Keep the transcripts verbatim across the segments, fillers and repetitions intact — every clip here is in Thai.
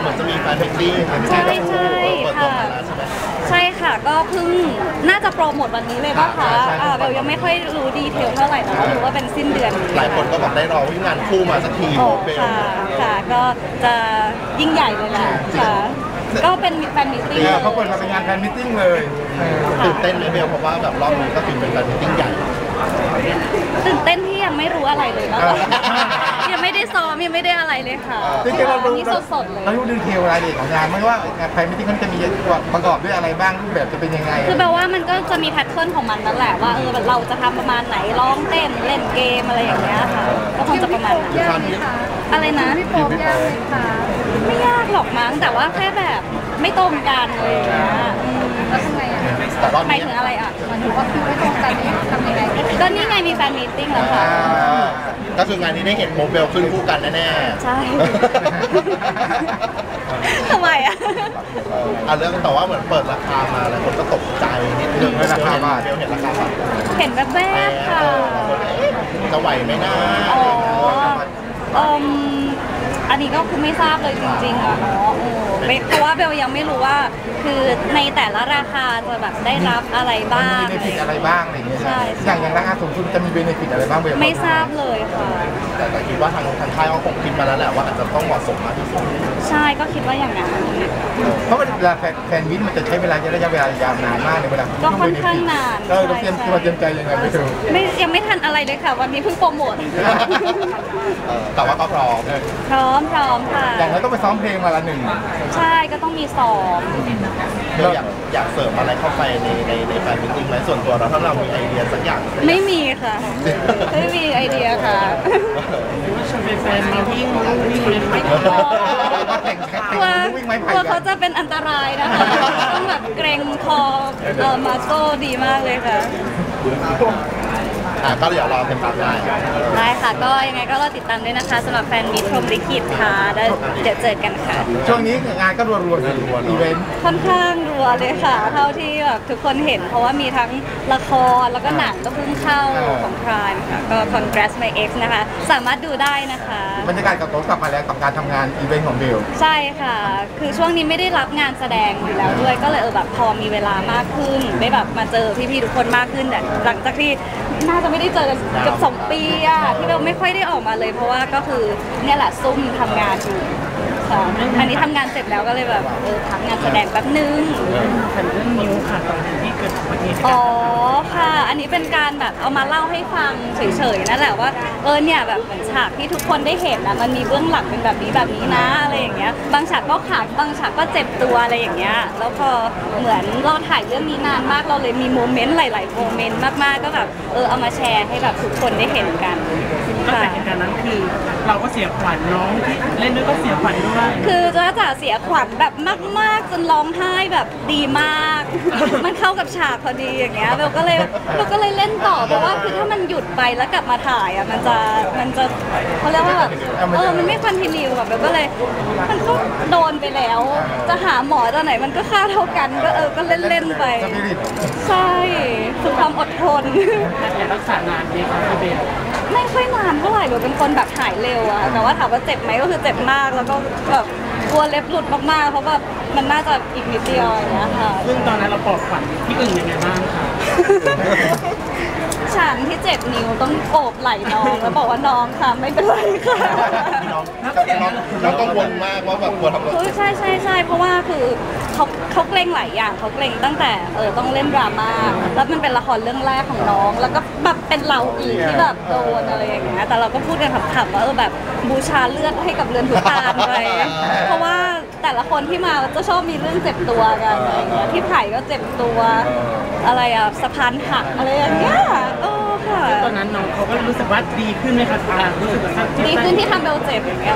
มือนจะมีแฟนมิตติ้งใช่ใช่ค่ะใช่ค่ะก็เพิ่งน่าจะโปรโมทวันนี้เลยป่ะคะเบลยังไม่ค่อยรู้ดีเทลเท่าไหร่แต่ว่ารู้ว่าเป็นสิ้นเดือนหลายคนก็บอกได้รอวิ่งงานคู่มาสักทีเบลค่ะค่ะก็จะยิ่งใหญ่เลยแหละค่ะก็เป็นแฟนมิตติ้งเขาเปิดมาเป็นงานแฟนมิตติ้งเลยตื่นเต้นไหมเบลเพราะว่าแบบรอบนี้ก็ถือเป็นแฟนมิตติ้งใหญ่ตื่นเต้นที่ยังไม่รู้อะไรเลยนะยังไม่ได้ซ้อมยังไม่ได้อะไรเลยค่ะจริงๆเราดูสดๆเลยเราดูดีเทลรายละเอียดของงานไม่ว่าแฟนมิตติ้งมันจะมีประกอบด้วยอะไรบ้างรูปแบบจะเป็นยังไงคือแปลว่ามันก็จะมีแพทเทิร์นของมันนั่นแหละว่าเออเราจะทำประมาณไหนร้องเต้นเล่นเกมอะไรอย่างเงี้ยค่ะก็คงจะประมาณนั้นอะไรนะพี่โป๊ปยากไหมคะไม่ยากหรอกมั้งแต่ว่าแค่แบบไม่ตรงกันเลยนะแล้วทำไงอ่ะหมายถึงอะไรอ่ะหมายถึงว่าคือไม่ตรงกันทำยังไงก็นี่ไงมีแฟนมีตติ้งแล้วค่ะก็คืองานนี้ได้เห็นโมเบลขึ้นคู่กันแน่ๆใช่ทำไมอ่ะอ่ะเรื่องแต่ว่าเหมือนเปิดราคามาแล้วคนก็ตกใจนิดนึงราคาบาทเบลเห็นราคาบาทเห็นแบบแวบค่ะจะไหวไหมนะอ๋ออันนี้ก็คือไม่ทราบเลยจริงๆอ่ะเนาะเพราะว่าเบลยังไม่รู้ว่าคือในแต่ละราคาจะแบบได้รับอะไรบ้างมีเบนฟิตอะไรบ้างอะไรอย่างเงี้ยใช่อย่างอย่างราคาสูงสุดจะมีเบนฟิตอะไรบ้างเบลไม่ทราบเลยค่ะแต่แต่คิดว่าทางทางค่ายเขาคงคิดมาแล้วแหละว่าอาจจะต้องเหมาะสมมากที่สุดใช่ก็คิดว่าอย่างนั้นเพราะเวลาแฟนวินมันจะใช้เวลาระยะเวลายาวนานมากเลยเวลาก็ค่อนข้างนานเออเราเตรียมตัวเตรียมใจยังไงไม่ถูกไม่ยังไม่ทันอะไรเลยค่ะวันนี้เพิ่งโปรโมทแต่ว่าก็พร้อมพร้อมพร้อมค่ะอย่างไรต้องไปซ้อมเพลงมาละหนึ่งใช่ก็ต้องมีซ้อมเราอยากอยากเสริมอะไรเข้าไปในในในแฟนมิตติ้งไหมส่วนตัวเราถ้าเรามีไอเดียสักอย่างไม่มีค่ะไม่มีไอเดียค่ะชวนแฟนมาวิ่งวิ่งเล่นไม้กลัวกลัวเขาจะเป็นอันตรายนะคะต้องแบบเกรงคอเออมาโก้ดีมากเลยค่ะอ่ะก็เดี๋ยวรอติดตามได้ได้ค่ะก็ยังไงก็รอติดตามด้วยนะคะสำหรับแฟนมิตรพรหมลิขิตค่ะแล้วเดี๋ยวเจอกันค่ะช่วงนี้งานก็รัวๆรัวๆอีเวนต์ค่อนข้างรัวเลยค่ะเท่าที่แบบทุกคนเห็นเพราะว่ามีทั้งละครแล้วก็หนังก็เพิ่งเข้าของพรายค่ะก็ Congrats My Ex นะคะสามารถดูได้นะคะบรรยากาศกับโต๊ะกลับมาแล้วกับการทำงานอีเวนต์ของเบลใช่ค่ะคือช่วงนี้ไม่ได้รับงานแสดงอยู่แล้วด้วยก็เลยเออแบบพอมีเวลามากขึ้นได้แบบมาเจอพี่ๆทุกคนมากขึ้นแต่หลังจากที่น่าจะไม่ได้เจอกันเกือบสองปีอะที่เบลไม่ค่อยได้ออกมาเลยเพราะว่าก็คือเนี่ยแหละซุ่มทำงานอยู่ค่ะอันนี้ทำงานเสร็จแล้วก็เลยแบบเออทำงานแสดงแป๊บนึงเป็นเรื่องนิ้วค่ะตอนที่เกิดอุบัติเหตุอ๋อค่ะอันนี้เป็นการแบบเอามาเล่าให้ฟังเฉยๆนั่นแหละว่าเออเนี่ยแบบเหมือนฉากที่ทุกคนได้เห็นนะมันมีเบื้องหลังเป็นแบบนี้แบบนี้นะอะไรอย่างเงี้ยบางฉากก็ขาดบางฉากก็เจ็บตัวอะไรอย่างเงี้ยแล้วพอเหมือนเราถ่ายเรื่องนี้นานมากเราเลยมีโมเมนต์หลายๆโมเมนต์มากๆก็แบบเออเอามาแชร์ให้แบบทุกคนได้เห็นกันก็แต่เหตุการณ์นั้นคือเราก็เสียขวัญน้องที่เล่นด้วยก็เสียขวัญด้วยคือจ้าจ๋าเสียขวัญแบบมากๆจนร้องไห้แบบดีมากมันเข้ากับฉากพอดีอย่างเงี้ยเบลก็เลยเบลก็เลยเล่นต่อเพราะว่าคือถ้ามันหยุดไปแล้วกลับมาถ่ายอ่ะมันจะมันจะเขาเรียกว่าแบบเออมันไม่คอนทินิวแบบเบลก็เลยมันก็โดนไปแล้วจะหาหมอตอนไหนมันก็ค่าเท่ากันก็เออก็เล่นๆไปใช่คือความอดทนแต่รักษานานดีครับพี่เบลไม่ค่อยนานเท่าไหร่เบลเป็นคนแบบหายเร็วอะแต่ว่าถามว่าเจ็บไหมก็คือเจ็บมากแล้วก็แบบกลัวเล็บหลุดมากๆเพราะแบบมันน่าจะอีกนิดเดียวอย่างเงี้ยค่ะซึ่งตอนนั้นเราปลอบขวัญพี่อึ่งยังไงบ้างคะฉันที่เจ็บนิ้วต้องโอบไหล่น้องแล้วบอกว่าน้องค่ะไม่เป็นไรค่ะน้องน้องกังวลมากว่าแบบกลัวทำอะไรใช่ใช่ใช่เพราะว่าคือเขาเขาเกรงหลายอย่างเขาเกรงตั้งแต่เออต้องเล่นดราม่าแล้วมันเป็นละครเรื่องแรกของน้องแล้วก็แบบเป็นเราอีกที่แบบโดนอะไรอย่างเงี้ยแต่เราก็พูดกันขำๆว่าเออแบบบูชาเลือดให้กับเรือนทุตานไปเพราะว่าแต่ละคนที่มาจะชอบมีเรื่องเจ็บตัวกันอะไรเงี้ยที่ไผ่ก็เจ็บตัวอะไรอ่ะสะพานหักอะไรอย่างเงี้ยโอ้ค่ะตอนนั้นน้องเขาก็รู้สึกว่าดีขึ้นไหมคะรู้สึกว่าดีขึ้นที่ทำเบลเจ็บอย่างเงี้ย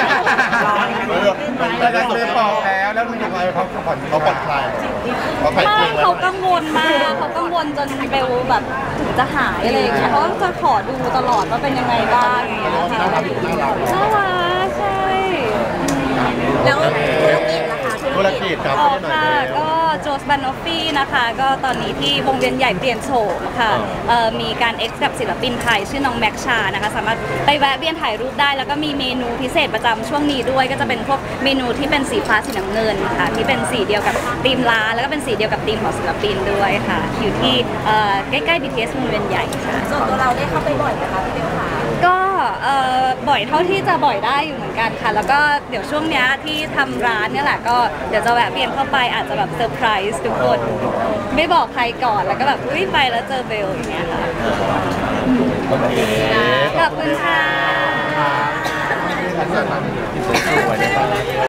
เราจะเบลบอกแล้วแล้วมันยังไงเขาผ่อนเขาผ่อนคลายเขาไม่เขากังวลมากเขากังวลจนเบลแบบถึงจะหายอะไรอย่างเงี้ยเขาจะขอดูตลอดว่าเป็นยังไงบ้างอย่างเงี้ยค่ะน่ารักน่ารักใช่แล้วธุรกิจนะคะธุรกิจครับอ๋อค่ะก็โจรสบานอฟฟี่นะคะก็ตอนนี้ที่วงเวียนใหญ่เปลี่ยนโฉมค่ะเอ่อมีการเอ็กซ์กับศิลปินไทยชื่อน้องแม็กชานะคะสามารถไปแวะเวียนถ่ายรูปได้แล้วก็มีเมนูพิเศษประจำช่วงนี้ด้วยก็จะเป็นพวกเมนูที่เป็นสีฟ้าสีน้ำเงินค่ะที่เป็นสีเดียวกับธีมร้านแล้วก็เป็นสีเดียวกับธีมของศิลปินด้วยค่ะอยู่ที่เอ่อใกล้ๆ บี ที เอส วงเวียนใหญ่ค่ะส่วนตัวเราได้เข้าไปบ่อยไหมคะพี่เบลคะก็เอ่อบ่อยเท่าที่จะบ่อยได้อยู่เหมือนกันค่ะแล้วก็เดี๋ยวช่วงเนี้ยที่ทำร้านเนี่ยแหละก็เดี๋ยวจะแวะเวียนเข้าไปอาจจะแบบเซอร์ไพรส์ทุกคนไม่บอกใครก่อนแล้วก็แบบอุ้ยไปแล้วเจอเบลอย่างเงี้ยค่ะโอเคขอบคุณค่ะสวยๆ